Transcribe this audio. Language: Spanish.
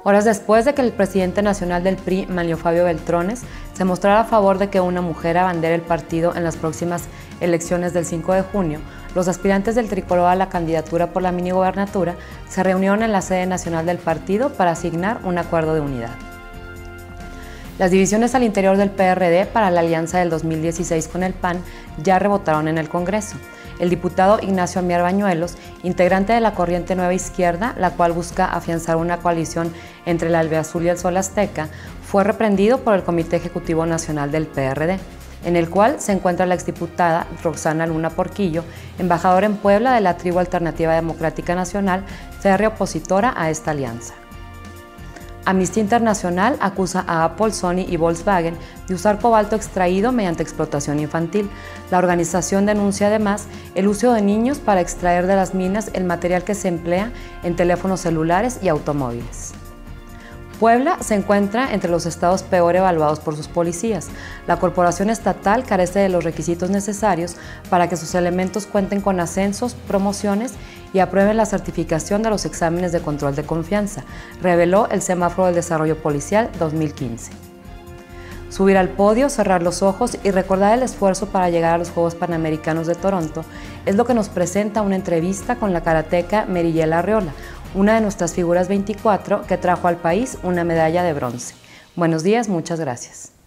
Horas después de que el presidente nacional del PRI, Manlio Fabio Beltrones, se mostrara a favor de que una mujer abandere el partido en las próximas elecciones del 5 de junio, los aspirantes del tricolor a la candidatura por la minigobernatura se reunieron en la sede nacional del partido para asignar un acuerdo de unidad. Las divisiones al interior del PRD para la alianza del 2016 con el PAN ya rebotaron en el Congreso. El diputado Ignacio Amiar Bañuelos, integrante de la corriente Nueva Izquierda, la cual busca afianzar una coalición entre el Albiazul y el Sol Azteca, fue reprendido por el Comité Ejecutivo Nacional del PRD, en el cual se encuentra la exdiputada Roxana Luna Porquillo, embajadora en Puebla de la tribu Alternativa Democrática Nacional, férrea opositora a esta alianza. Amnistía Internacional acusa a Apple, Sony y Volkswagen de usar cobalto extraído mediante explotación infantil. La organización denuncia además el uso de niños para extraer de las minas el material que se emplea en teléfonos celulares y automóviles. Puebla se encuentra entre los estados peor evaluados por sus policías. La corporación estatal carece de los requisitos necesarios para que sus elementos cuenten con ascensos, promociones y aprueben la certificación de los exámenes de control de confianza, reveló el Semáforo del Desarrollo Policial 2015. Subir al podio, cerrar los ojos y recordar el esfuerzo para llegar a los Juegos Panamericanos de Toronto es lo que nos presenta una entrevista con la karateca Meriyela Arriola, una de nuestras figuras 24 que trajo al país una medalla de bronce. Buenos días, muchas gracias.